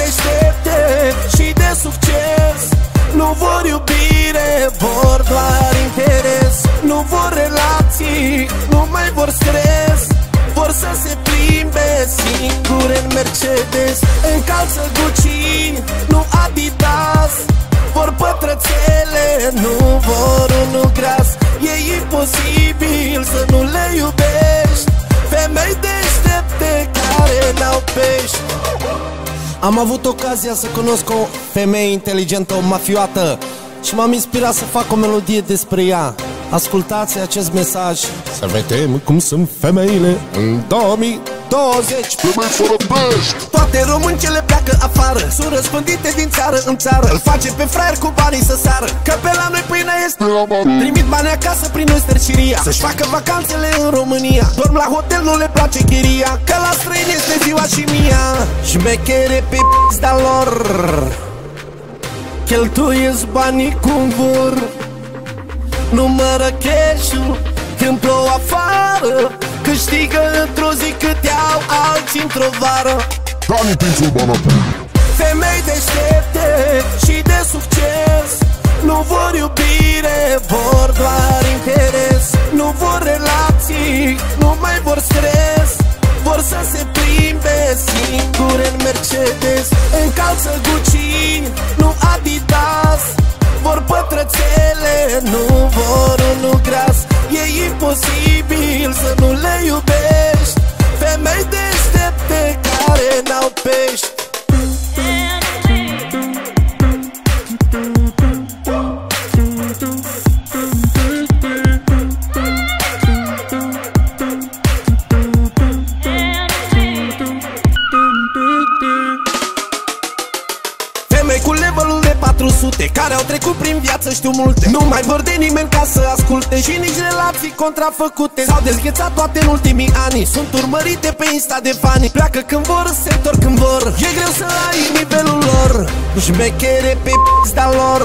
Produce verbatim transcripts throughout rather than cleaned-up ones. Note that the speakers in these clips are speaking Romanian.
deștepte și de succes nu vor iubire, vor doar interes. Nu vor relații, nu mai vor stres, vor să se plimbe singure în Mercedes. Încalță Gucci, nu Adidas, vor pătrățele, nu vor unul gras. E imposibil să nu le iubești, femei deștepte care n-au pești. Am avut ocazia să cunosc o femeie inteligentă, o mafioată, și m-am inspirat să fac o melodie despre ea. Ascultați acest mesaj. Să vedem cum sunt femeile în două mii douăzeci. Femei fără pești. Toate româncele pleacă afară, sunt răspândite din țară în țară. Îl face pe fraier cu banii să sară, că pe la noi pâinea este. Trimit bani acasă prin noi sterciria, să-și facă vacanțele în România. Dorm la hotel, nu le place chiria, că la străini este ziua și mia. Șmechere pe p***da lor, cheltuiesc banii cum vor. Numără cash-ul când plouă afară, câștigă într-o zi cât iau alții într-o vară. Banii prin banapul. Femei deștepte și de succes nu vor iubire, vor doar interes. Nu vor relații, nu mai vor stres, vor să se plimbe singure în Mercedes. Încalță Gucci, nu Adidas, vor pătrățele, nu vor unul gras. E imposibil să nu le iubești, femei deștepte care n-au pești. Femei cu levelul de patru sute, care au trecut prin viață, știu multe. Nu mai vor de nimeni ca să asculte și nici relații contrafăcute. S-au dezghețat toate în ultimii ani, sunt urmărite pe Insta de fani. Pleacă când vor, se întorc când vor, e greu să ai nivelul lor. Șmechere pe p***da lor,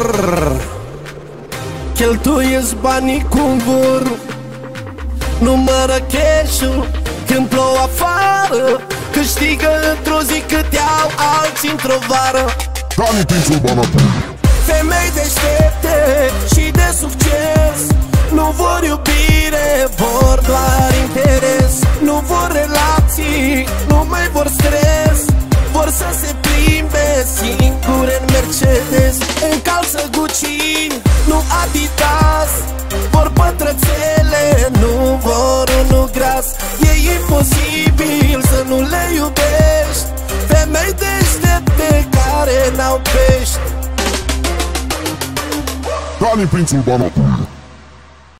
cheltuiesc banii cum vor. Numără cash-ul când plouă afară, câștigă într-o zi cât iau alții într-o vară. Banii prin banapul. Femei deștepte și de succes nu vor iubire, vor doar interes. Nu vor relații, nu mai vor stres, vor să se plimbe singure în Mercedes. Încalță Gucci, nu Adidas, vor pătrățele, nu vor unul gras. E imposibil să nu le iubești, femei deștepte care n-au pești. Banii prin banapul.